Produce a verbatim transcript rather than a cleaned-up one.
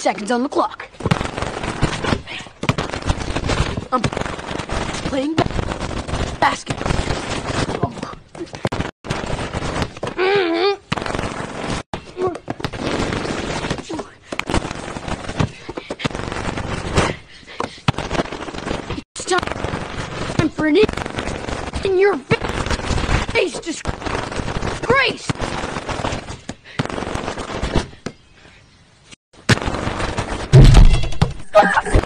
seconds on the clock. I'm playing ba basketball. It's time for an in your face disgrace. Ah!